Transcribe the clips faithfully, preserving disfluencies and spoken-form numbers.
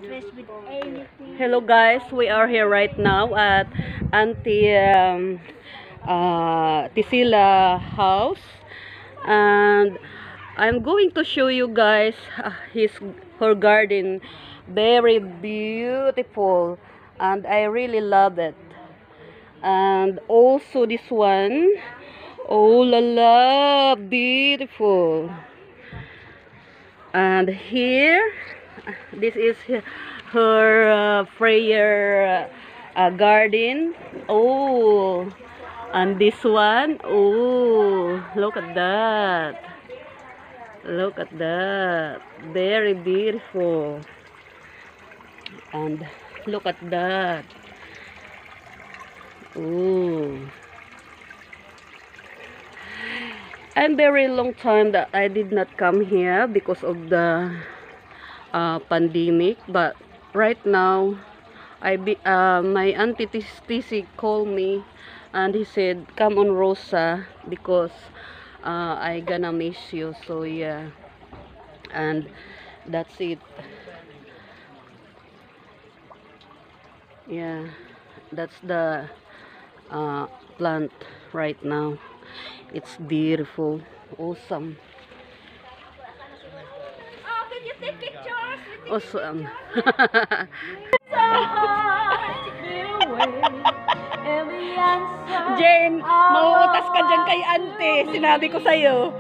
stressed with anything. Hello guys, we are here right now at Auntie um, uh, Tisila house, and I'm going to show you guys uh, his her garden. Very beautiful, and I really love it. And also this one, oh la la, beautiful. And here, this is her uh, prayer uh, garden. Oh, and this one, oh, look at that. Look at that. Very beautiful. And look at that. Oh. And very long time that I did not come here because of the uh, pandemic. But right now, I be, uh, my auntie T C called me and he said, "Come on, Rosa, because uh, I gonna miss you." So yeah, and that's it. Yeah, that's the uh, plant right now. It's beautiful, awesome. Oh, can you take pictures? Awesome. Jane, mauutas ka dyan kay ante. Sinabi ko sa'yo.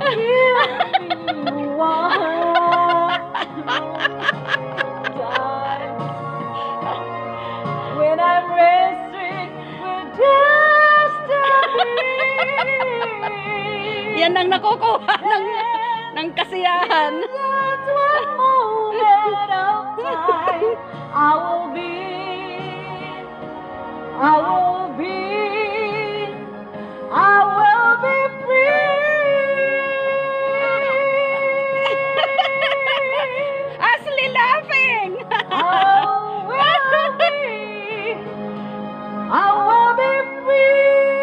When I'm restrict with destiny. Yan ang nakukuha ng, ng kasiyahan. Just one moment of time, I will be, I will be, I will be free. Ashley laughing. I will be, I will be free.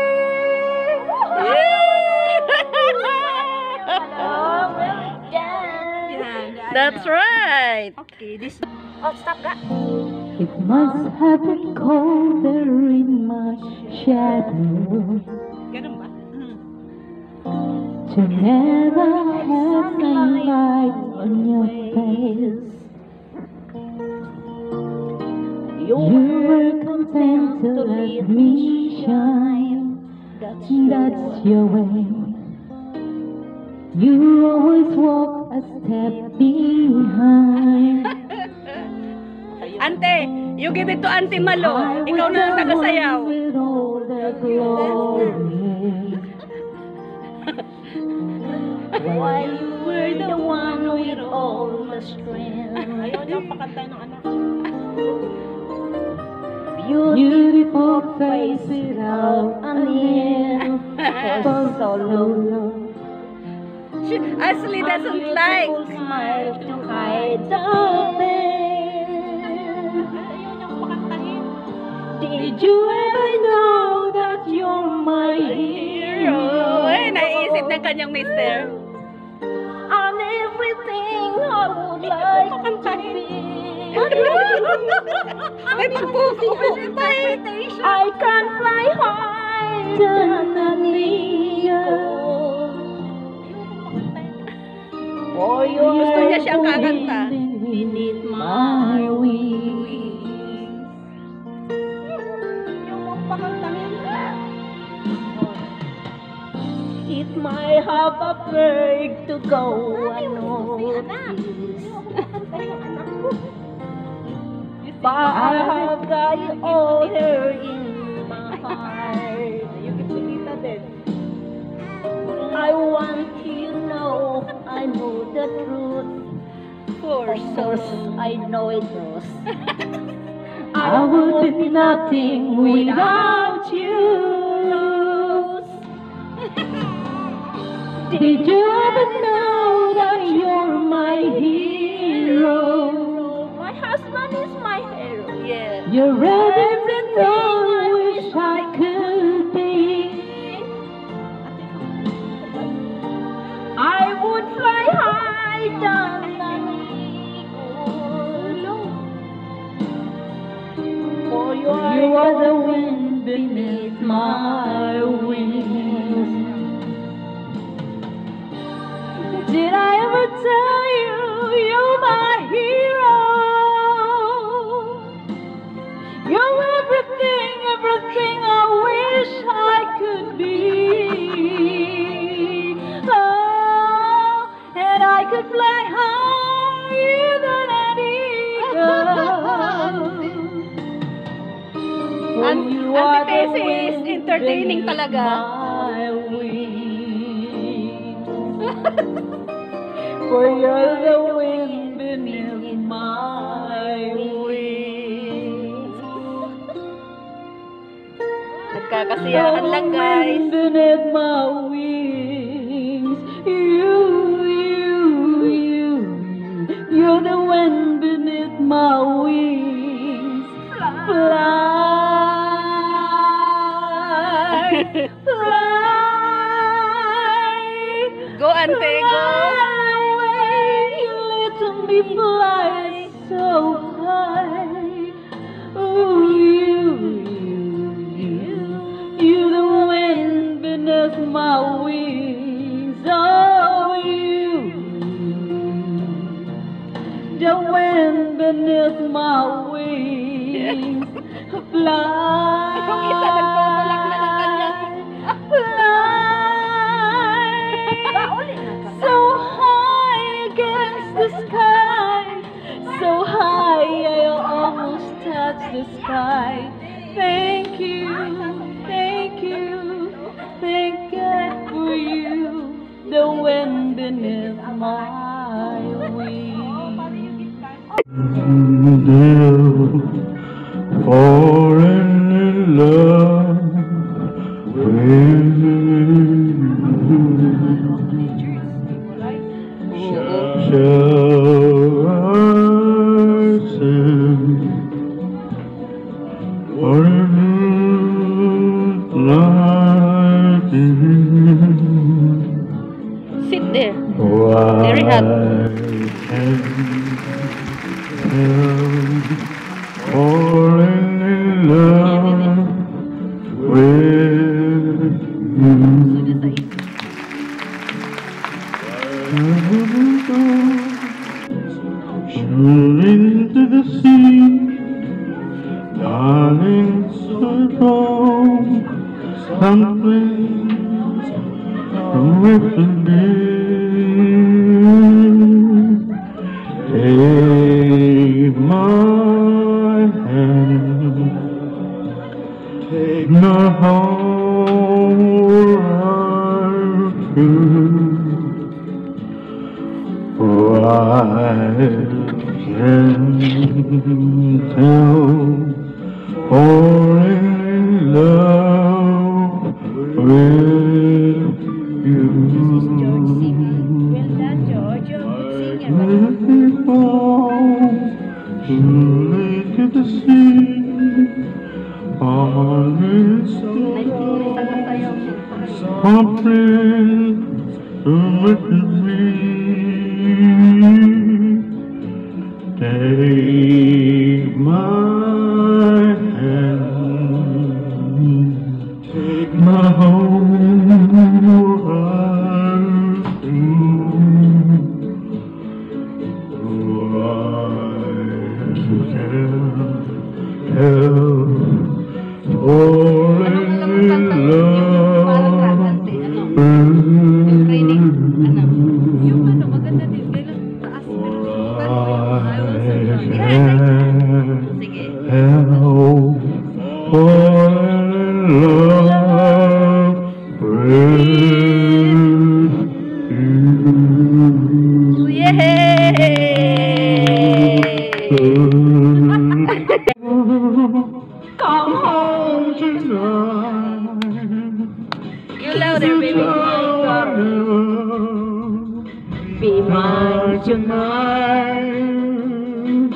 That's right. Okay, this. Oh, stop that. It must have been colder in my shadow Ganun ba? to never have sunlight on your face. You were content to let me shine. That's your way. You always walk a step behind. Ante, you give it to Auntie Malo. Ikaw na ang tagasayaw. With all the glory. While you were the one with all the strength. Ayaw niya pakanta ng anak. Beautiful face without a name. For so long. She, Ashley doesn't like. Smile to hide the pain. Ayaw niya pakantahin. Did you ever know that you're my hero? Eh, naiisip ng kanyang mister. On everything I would like to be. May pagpupo. I can fly high than an eagle. For your Gusto niya siyang kakanta. beneath my wings. It might have a break to go unnoticed, but I have got you all here in my heart. I want you to know I know the truth. Of Of course, I know it, Rose. I would be nothing without you, Rose. Did you ever know that you're my hero? My husband is my hero. Yeah. You're everything I wish I could be. I would fly high than an eagle. You are the wind beneath my wings. Did I ever tell you you're my hero? You're everything, everything I wish I could be. Oh, and I could fly higher than an eagle. For An- you are the Ate Tessie is wind entertaining beneath talaga. my wings. For you're the wind beneath my wings. Nagkakasiyaan lang, guys. Wind beneath my wings. You, you, you, you're the wind beneath my wings. Fly, fly. Go, ante, go. You let me fly so high. Oh, you, you, you, the wind beneath my wings. Oh, you, the wind beneath my wings. Fly, Yung isa nagtutulak na ng ganyan. fly, so high against the sky, so high I'll almost touch the sky. Thank you, thank you, thank God for you, the wind beneath my wings. Falling in love with you. Shall I say what it is like you? Sit there. Why Very hot. can't falling in love with you. Shoot into the sea, darling, so long, something with me. Take my hand, take my whole heart too. For I can tell, falling in love with you. To the sea, on its something to make me take my hand, take my whole heart too. Yung ano, maganda din. Kailan taas. Sige. Come home tonight. You louder, baby. Be mine tonight,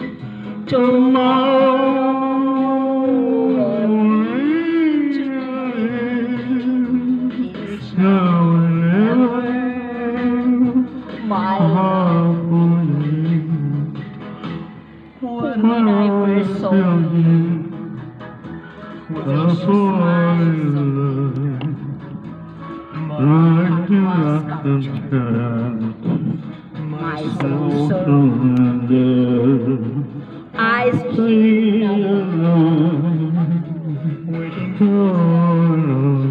tomorrow. When I first saw you, the foreign right to understand My so soul, so surrender. I Stay speak alone, waiting for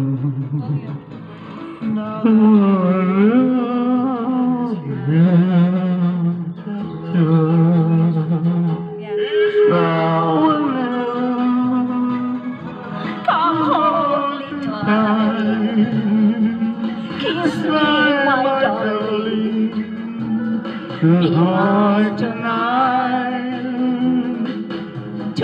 Come home, little darling. Kiss me, my darling. Be mine tonight.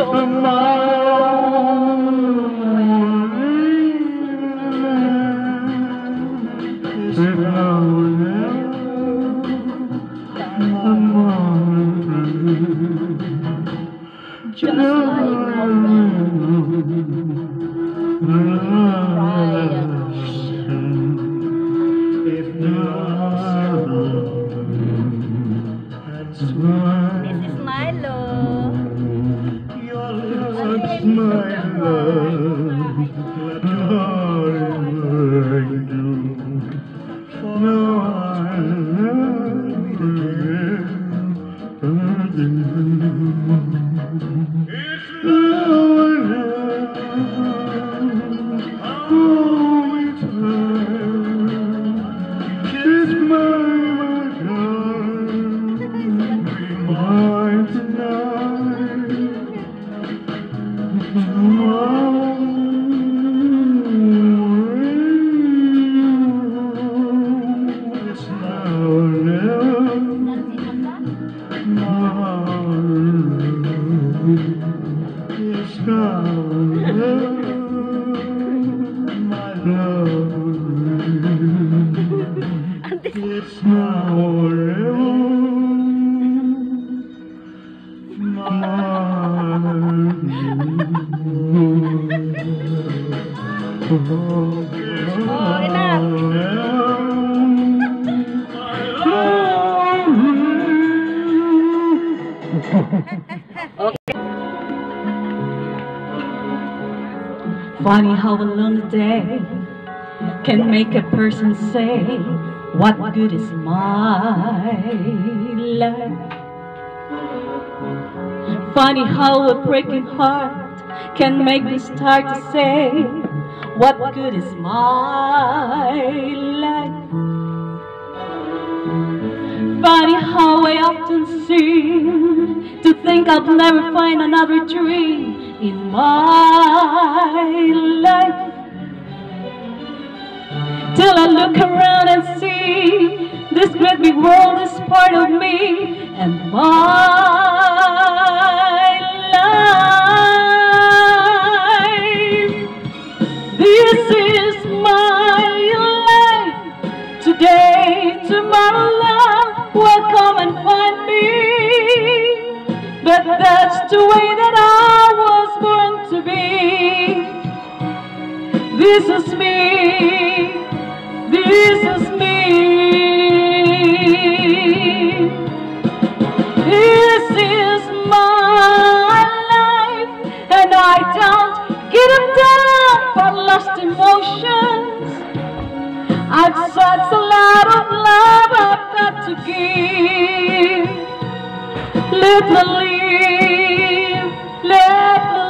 Just like a This is Milo. That's my love, darling, I do. No, I'll forget It's love, holy time. Kiss my darling, be mine tonight. It's now or Oh, enough. Funny how a lonely day can make a person say, what good is my life? Funny how a breaking heart can make me start to say, what good is my life? Funny how I often seem to think I'll never find another dream in my life, till I look around and see this great big world is part of me and my life. This is my life. Today, tomorrow, love will come and find me. But that's the way that I was born to be. This is me. This is me. This is my life, and I don't get up down for lost emotions. I've such a lot of love I've got to give. Let me live, let me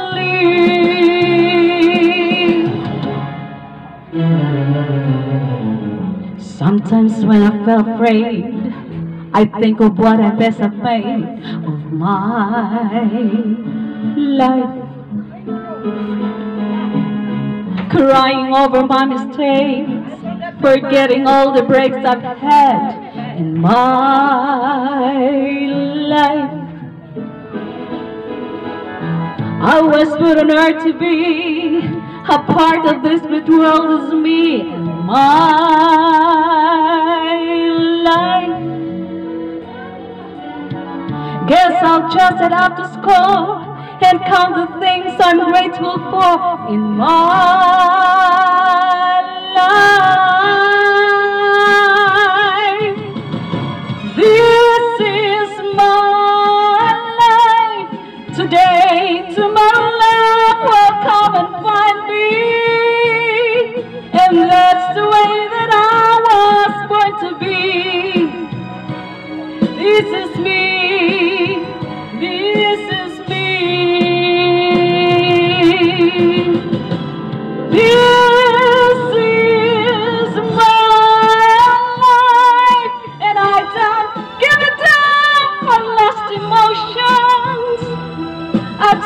live. Sometimes when I feel afraid, I think of what I best have made of my life. Crying over my mistakes, forgetting all the breaks I've had in my life. I was put on earth to be a part of this great world is me and my life. Guess I'll just head out to score and count the things I'm grateful for in my life. This is my life. Today, tomorrow, love will come and find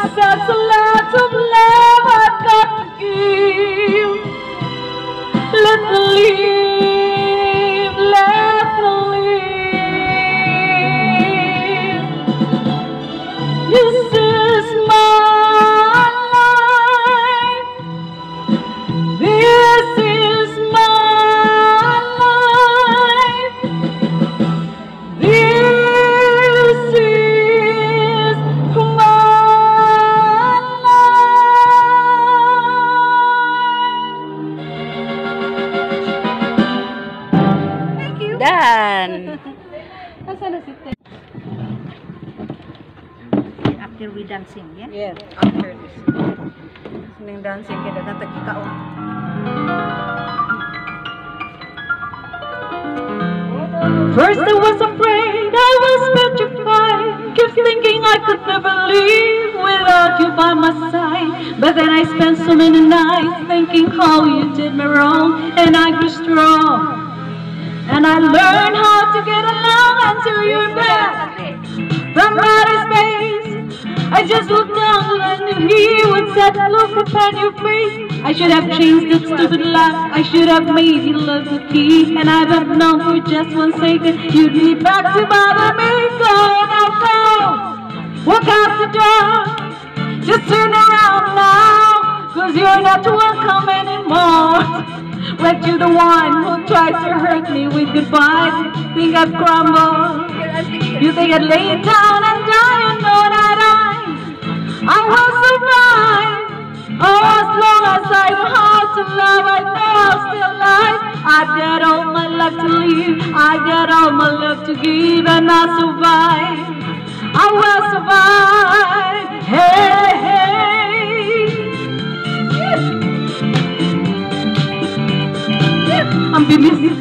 such a lot of love I've got to give. Let me live, let me live. This is my life. This is my life. This is my life. Done. Nasaan na si Ted? After we dancing, yeah? Yes, after this. Sining dancing kita natagita oh. First I was afraid, I was petrified, kept thinking I could never live without you by my side. But then I spent so many nights thinking how you did me wrong, and I grew strong. And I learned how to get along until you're back from outer space. I just looked down and knew he would set look upon your face. I should have changed that stupid lock. I should have made you love the key. And I've have known for just one second you'd be back to bother me. Go now, go. Walk out the door. Just turn around now, cause you're not welcome anymore. But you're the one who tried to hurt me with goodbye. Think I've crumbled. You think I'd lay down and die. You know that I I will survive. Oh, as long as I know how to love, I know I'm still alive. I've got all my life to live, I got all my love to give, and I'll survive. I will survive. Hey, hey. I'm busy.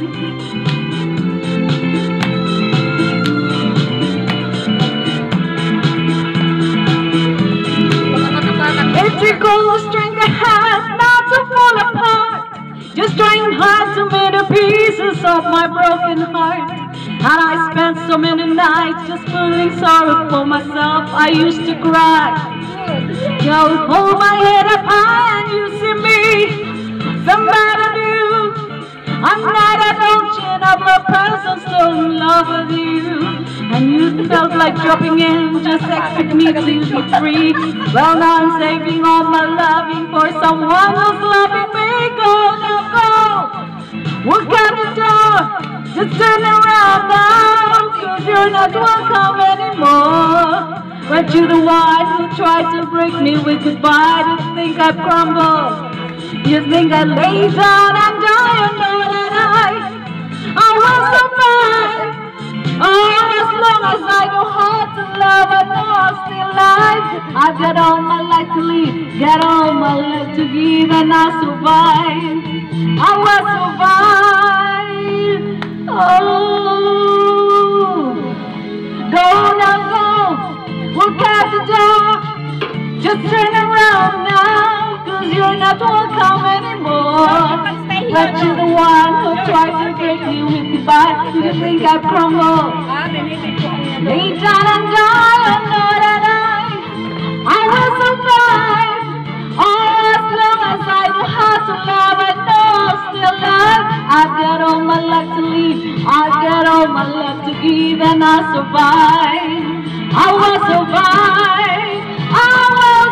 Every goal of strength I have not to fall apart. Just trying hard to mend the pieces of my broken heart. And I spent so many nights just feeling sorry for myself. I used to cry. I would hold my head up high and you see me, somebody new. I'm not an ocean of my presence, so in love with you. And you felt like dropping in, just expect me to be free. Well, now I'm saving all my loving for someone who's loving me. Go, now go. Walk out the door. Just turn around now, cause you're not welcome anymore. But you're the one who tried to break me with goodbye. You think I've crumbled. You think I lay down and die. You know that I, I will survive. Oh, as long as I know how to love, I know I'm still alive. I've got all my life to live, got all my life to give, and I'll survive. I will survive. Oh, go now, go. Walk out the door. Just turn around now, cause you're not welcome anymore. But you're the one who tried to break me with goodbye. You think I've crumbled. Lay down and die, I know that I I will survive. Oh, as long as I know how to love, I know I'm still alive. I've got all my life to live, I've got all my love to give, and I'll survive. I will survive. I will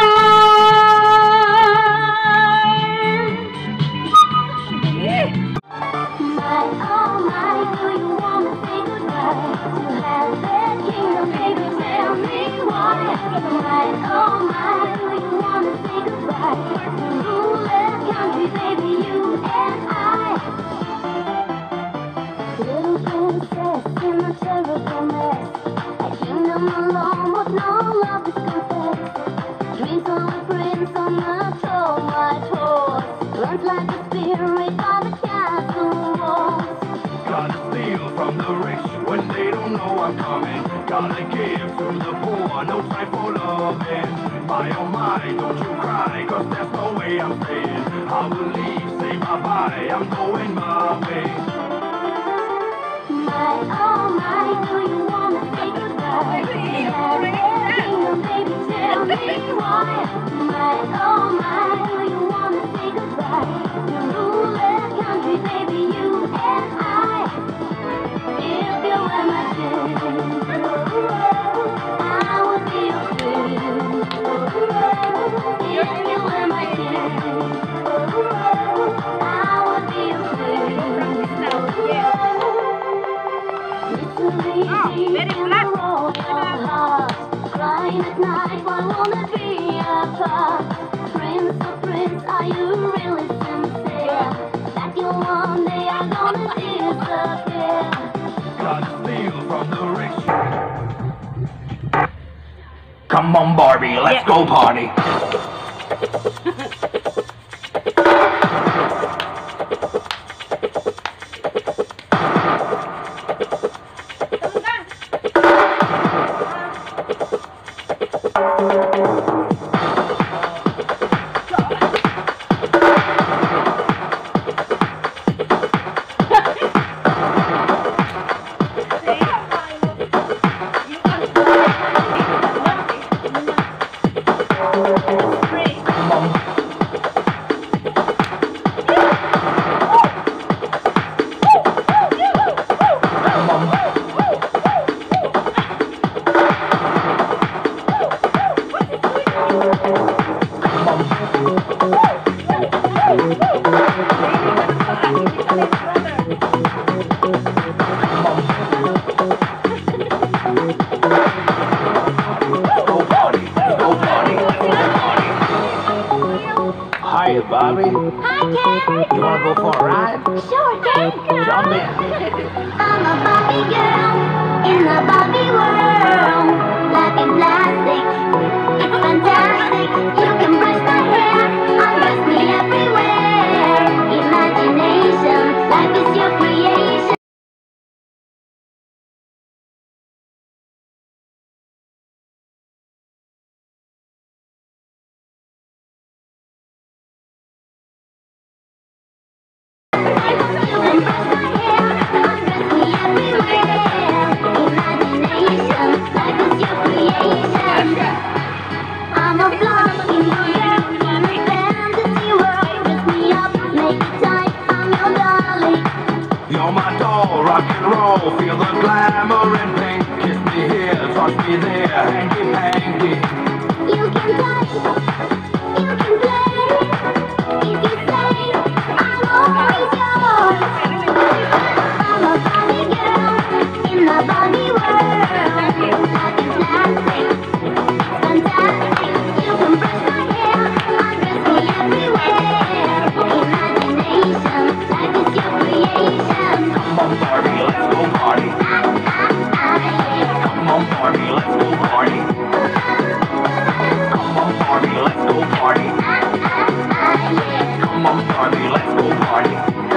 Gotta give to the poor, no time for loving. My oh my, don't you cry, cause there's no way I'm staying. I will leave, say bye-bye, I'm going my way. My oh my, do you wanna say goodbye? Baby, baby, tell me if I wanna be a part. Prince, oh prince, are you really sincere? That you one day are gonna disappear. Gotta steal from the rich. Come on, Barbie, let's Yeah. go party. Hi, Bobby. Hi, Ken. You wanna go for a ride? Sure, Ken. Jump in. I'm a Barbie girl in the Barbie world. Life in plastic, it's fantastic. You can brush my hair, undress me everywhere. Imagination, life is your creation. I'm a blonde in your fantasy world. Dress me up, make it tight, I'm your darling. You're my doll, rock and roll. Feel the glamour and pink. Kiss me here, touch me there, hanky panky. You can touch, you can play. If you say, I'm always yours. I'm a Barbie girl in the Barbie world. Life is plastic, it's fantastic. You can brush my hair, undress me everywhere. Imagination, life is your creation. Come on, Barbie, let's go party. Come on, Barbie, let's go party. Come on, Barbie, let's go party. Come on, Barbie, let's go party.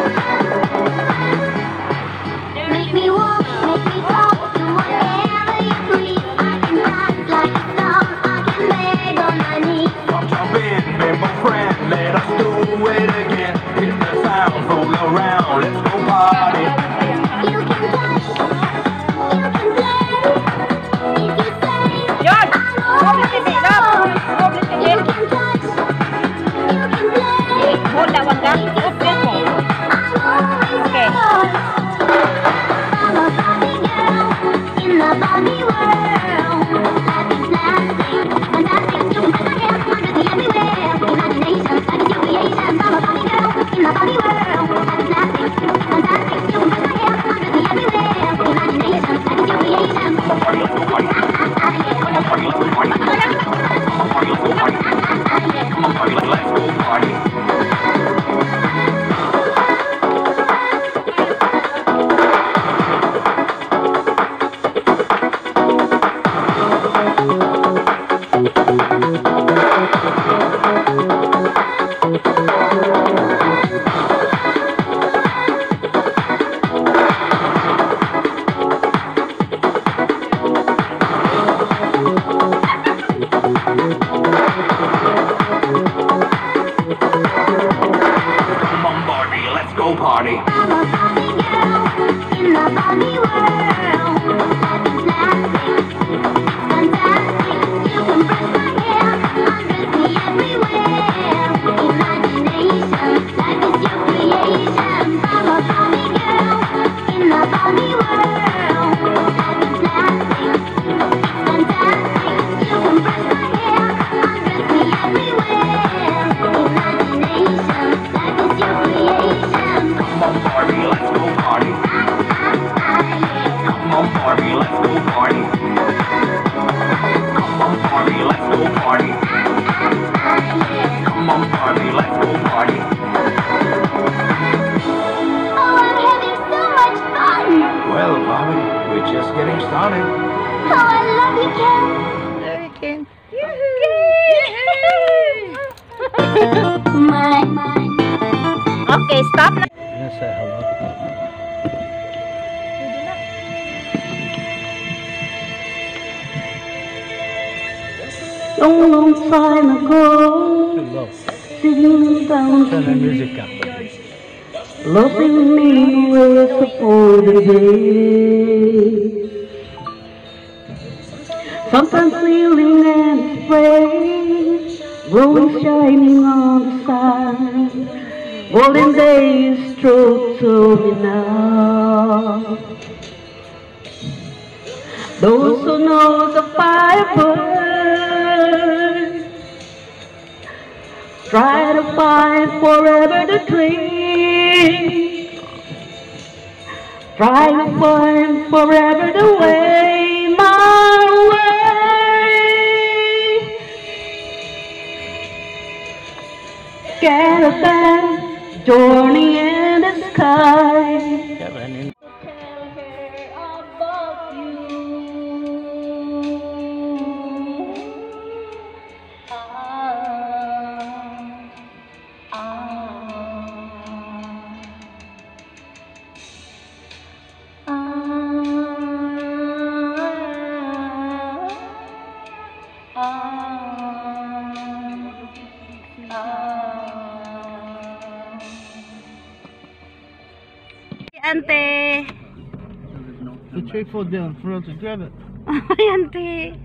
Make me walk, make me talk, do whatever you please. I can dance like a star, I can beg on my knees. Come jump in, bimbo friend, let us do it again. Hit the sound, roll around, let's go party. You can touch, you can play. If you say, Yun! I'm always Publicity, yours. love! Publicity. You can touch, you can play. Hold that one, guys. Hold this one. I'm always Okay. yours. I'm a Barbie girl in the Barbie world. Life is plastic, fantastic. You can brush my hair, undress me everywhere. Imagination, life is your creation. I'm a Barbie girl in the Barbie world. Life is plastic, it's fantastic. You can brush my hair, undress me everywhere. Imagination, life is your creation. Come on, party, let's go party. Come on, party, let's go party. Come on, party, let's go party. Come on, party, let's go party. Come on, Barbie, let's go party. I'm a Barbie girl in the Barbie world. Life is plastic, it's fantastic. You can brush my hair, undress me everywhere. Imagination, life is your creation. I'm a Barbie girl in the Barbie world. Life is plastic, it's fantastic. You can brush my hair, undress me everywhere. Imagination, life is your creation. Come on, Barbie, let's go party. Come party. Come on, Barbie, let's go party. Oh, I'm having so much fun. Well, Barbie, we're just getting started. Oh, I love you, Ken. My, my. Okay, stop na. Long, long time ago, sitting down, loving me was supposed to be. Sometimes feeling and spray, growing shining on the side. Golden days true to me now. Those who know the fire burn, try to find forever the dream. Try to find forever the way, my way. Caravan, journey in the sky. Ante. The tray fall down for us to grab it. Ay, ante.